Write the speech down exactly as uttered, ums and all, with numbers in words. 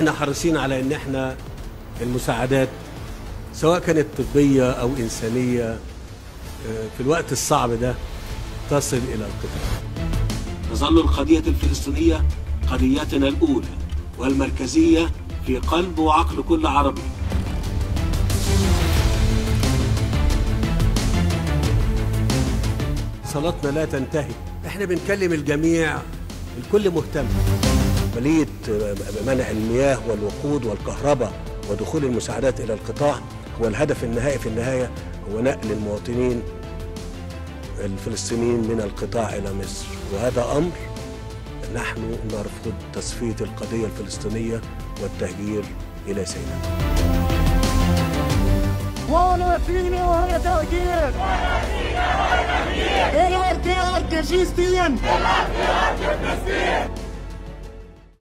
واحنا حريصين على ان احنا المساعدات سواء كانت طبية او انسانية في الوقت الصعب ده تصل الى القطاع. تظل القضية الفلسطينية قضيتنا الأولى والمركزية في قلب وعقل كل عربي. صلاتنا لا تنتهي، احنا بنكلم الجميع، الكل مهتم. عملية منع المياه والوقود والكهرباء ودخول المساعدات إلى القطاع هو الهدف النهائي في النهاية، هو نقل المواطنين الفلسطينيين من القطاع إلى مصر، وهذا أمر نحن نرفض تصفية القضية الفلسطينية والتهجير إلى سيناء. ولا فينا ولا تهجير، ولا فينا ولا تهجير، الارض ارض فلسطين، الارض ارض فلسطين.